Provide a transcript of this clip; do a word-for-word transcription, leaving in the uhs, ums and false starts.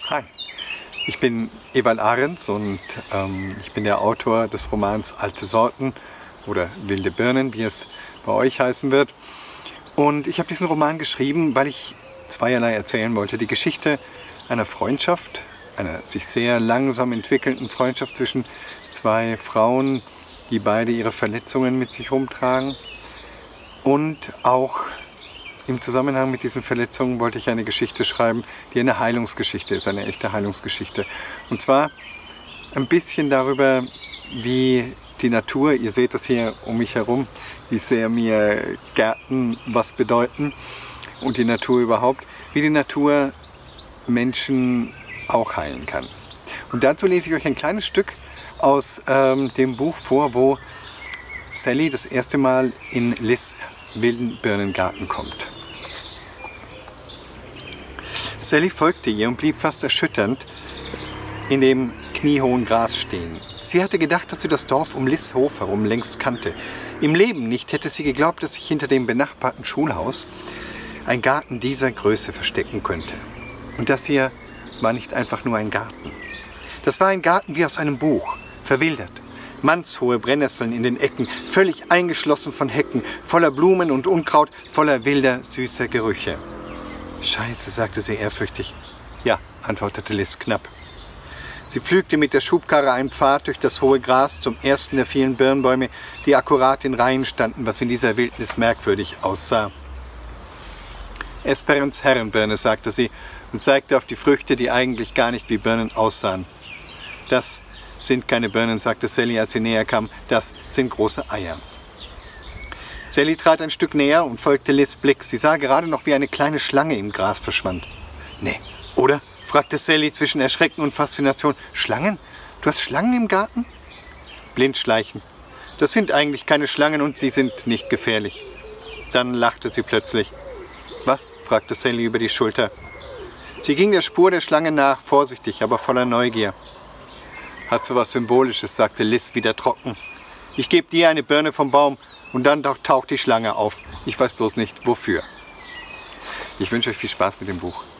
Hi, ich bin Ewald Ahrens und ähm, ich bin der Autor des Romans Alte Sorten oder Wilde Birnen, wie es bei euch heißen wird. Und ich habe diesen Roman geschrieben, weil ich zweierlei erzählen wollte. Die Geschichte einer Freundschaft, einer sich sehr langsam entwickelnden Freundschaft zwischen zwei Frauen, die beide ihre Verletzungen mit sich rumtragen. Und auch im Zusammenhang mit diesen Verletzungen wollte ich eine Geschichte schreiben, die eine Heilungsgeschichte ist, eine echte Heilungsgeschichte. Und zwar ein bisschen darüber, wie die Natur, ihr seht das hier um mich herum, wie sehr mir Gärten was bedeuten und die Natur überhaupt, wie die Natur Menschen auch heilen kann. Und dazu lese ich euch ein kleines Stück aus ähm, dem Buch vor, wo Sally das erste Mal in Liz' wilden Birnengarten kommt. Sally folgte ihr und blieb fast erschütternd in dem kniehohen Gras stehen. Sie hatte gedacht, dass sie das Dorf um Liz' Hof herum längst kannte. Im Leben nicht hätte sie geglaubt, dass sich hinter dem benachbarten Schulhaus ein Garten dieser Größe verstecken könnte. Und das hier war nicht einfach nur ein Garten. Das war ein Garten wie aus einem Buch, verwildert. Mannshohe Brennnesseln in den Ecken, völlig eingeschlossen von Hecken, voller Blumen und Unkraut, voller wilder, süßer Gerüche. »Scheiße«, sagte sie ehrfürchtig. »Ja«, antwortete Liz knapp. Sie pflügte mit der Schubkarre einen Pfad durch das hohe Gras zum ersten der vielen Birnbäume, die akkurat in Reihen standen, was in dieser Wildnis merkwürdig aussah. »Esperens Herrenbirne«, sagte sie und zeigte auf die Früchte, die eigentlich gar nicht wie Birnen aussahen. »Das sind keine Birnen«, sagte Sally, als sie näher kam, »das sind große Eier.« Sally trat ein Stück näher und folgte Liz' Blick. Sie sah gerade noch, wie eine kleine Schlange im Gras verschwand. »Nee, oder?«, fragte Sally zwischen Erschrecken und Faszination. »Schlangen? Du hast Schlangen im Garten?« »Blindschleichen. Das sind eigentlich keine Schlangen und sie sind nicht gefährlich.« Dann lachte sie plötzlich. »Was?«, fragte Sally über die Schulter. Sie ging der Spur der Schlange nach, vorsichtig, aber voller Neugier. »Hat so was Symbolisches«, sagte Liz wieder trocken. »Ich gebe dir eine Birne vom Baum und dann taucht die Schlange auf. Ich weiß bloß nicht, wofür.« Ich wünsche euch viel Spaß mit dem Buch.